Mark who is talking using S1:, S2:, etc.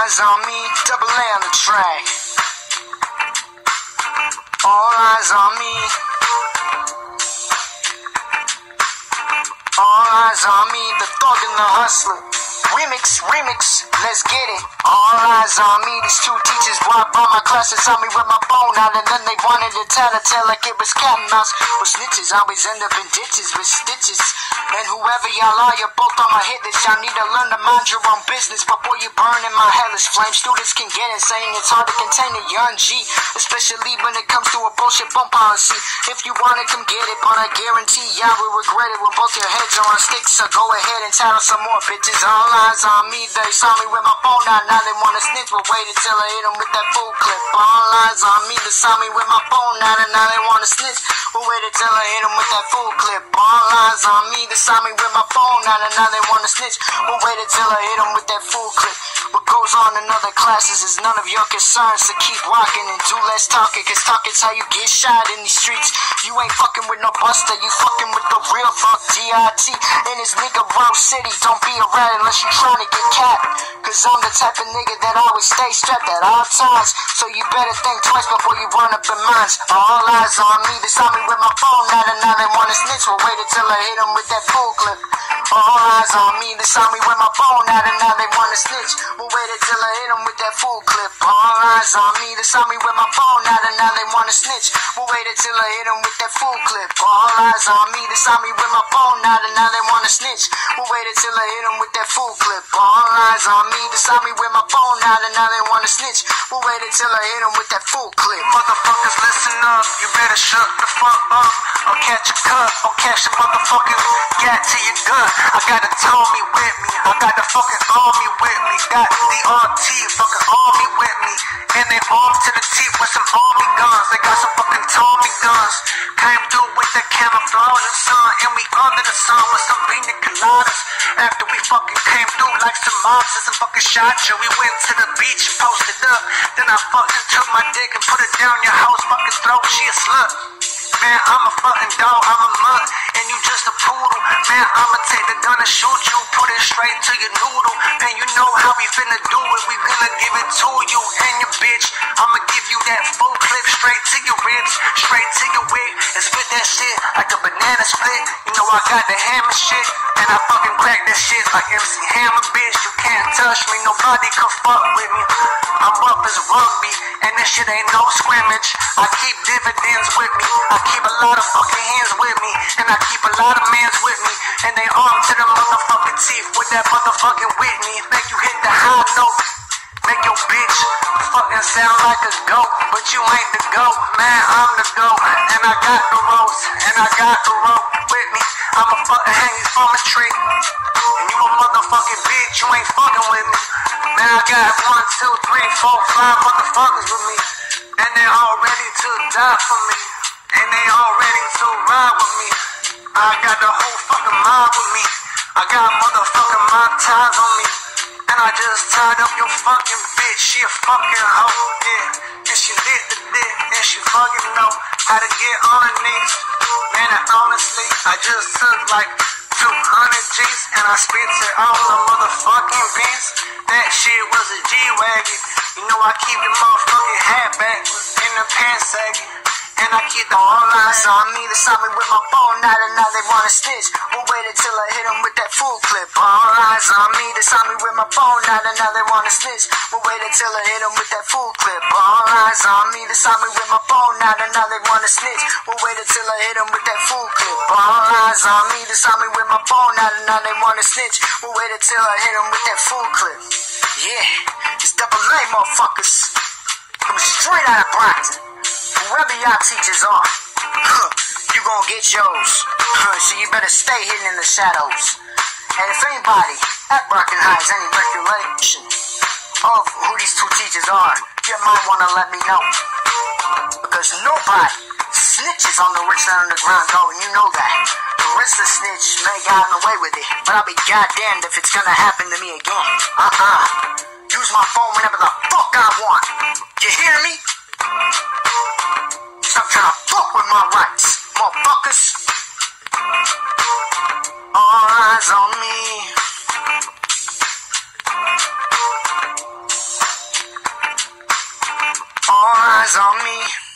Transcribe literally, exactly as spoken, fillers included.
S1: eyes on me, double A on the track. All eyes on me. All eyes on me, the thug and the hustler. Remix, remix, let's get it. All eyes on me, these two teachers walked by my class and saw me with my phone out, and then they wanted to tell a tale like it was cat and mouse. But snitches always end up in ditches with stitches. And whoever y'all are, you're both on my hit list. Y'all need to learn to mind your own business before you burn in my hellish flame. Students can get insane, it's hard to contain a young G, especially when it comes to a bullshit bump policy. If you want it, come get it, but I guarantee y'all will regret it when both your heads are on sticks. So go ahead and tattle some more bitches. All eyes on me, they saw me with my phone out, now they wanna snitch, but waited till I hit them with that full clip. All eyes on me, they saw me with my phone out, and now they wanna snitch, but waited till I hit them with that full clip. All eyes on me, they saw me with my phone out, and now they wanna snitch, but waited till I hit them with that full clip. What goes on in other classes is none of your concern, so keep walking and do less talking, cause talking's how you get shot in these streets. You ain't fucking with no buster, you fucking with the real fuck D I T in this nigga Rose City. Don't be around unless you trying to get capped, cause I'm the type of nigga that always stay strapped at all times. So you better think twice before you run up in mines. All eyes on me, they saw me with my phone out, and now they wanna snitch, but waited till I hit them with that full clip. All eyes on me, they saw me with my phone out, and now they wanna snitch, but waited till I hit them with that full clip. All eyes on me, they saw me with my phone out, and now they wanna snitch, but waited till I hit them with that full clip. All eyes on me, they saw me with my phone out, and now they wanna snitch, but waited till I hit them with that full clip. All eyes on me, they saw me with my phone out, and now they wanna snitch, but waited till I hit them with that full clip.
S2: Motherfuckers, listen up, you better shut the fuck up, or catch a cut, or catch a motherfucking gat to your gut. I got the Tommy with me, I got the fucking army with me, got the R T fucking army with me, and they armed to the teeth with some army guns. They got some fucking Tommy guns, came through with that camouflage and sun, and we under the sun with some pina coladas. After we fucking came through like some mobsters and fucking shot you, we went to the beach and posted up. Then I fucking took my dick and put it down your house fucking throat. She a slut. Man, I'm a fucking dog, I'm a mutt, and you just a poodle. Man, I'ma take the gun and shoot you, put it straight to your noodle. And you know how we finna do it, we gonna give it to you and your bitch. I'ma give you that full clip straight to your ribs, straight to your wig, and spit that shit like a banana split. You know I got the hammer shit, and I fucking crack that shit like M C Hammer, bitch. You can't touch me, nobody can fuck with me. I'm up as rugby, and this shit ain't no scrimmage. I keep dividends with me, I keep a lot of fucking hands with me, and I keep a lot of mans with me, and they armed to the motherfucking teeth with that motherfucking Whitney. Make you hit the high note, make your bitch fucking sound like a goat, but you ain't the goat, man, I'm the goat, and I got the ropes, and I got the rope with me. I'ma fucking hang you from a tree, and you a motherfucking bitch, you ain't fucking with me. Man, I got one, two, three, four, five motherfuckers with me, and they all ready to die for me, and they all ready to ride with me. I got the whole fucking mob with me, I got motherfucking mob ties on me, and I just tied up your fucking bitch. She a fucking hoe, yeah, and she lit the dick, and she fucking know how to get on her knees. Man, and honestly, I just took like two hundred G's, and I spit it all the motherfucking beans. That shit was a G-Wagon. You know I keep the motherfucking hat back in the pants sagging, and I keep the all eyes on me. They saw me with my phone out, and now they wanna snitch, but waited till I hit them with that full clip. All eyes on me. They saw me with my phone out, and now they wanna snitch, but waited till I hit them with that full clip. All eyes on me. They saw me with my phone out, and now they wanna snitch, but waited till I hit them with that full clip. All eyes on me. They saw me with my phone out, and now they wanna snitch, but waited till I hit them with that full clip. Yeah, it's double A, motherfuckers. Coming straight out of Brockton. Whoever y'all teachers are, you gon' get yours. So you better stay hidden in the shadows. And if anybody at Brockton High has any recollection of who these two teachers are, you might wanna let me know. Because nobody snitches on the rich and underground though, and you know that. The rest of the snitch may have gotten away with it, but I'll be goddamned if it's gonna happen to me again. Uh-uh. Use my phone whenever the fuck I want. You hear me? Stop trying to fuck with my rights, motherfuckers. All eyes on me.
S1: eyes on me.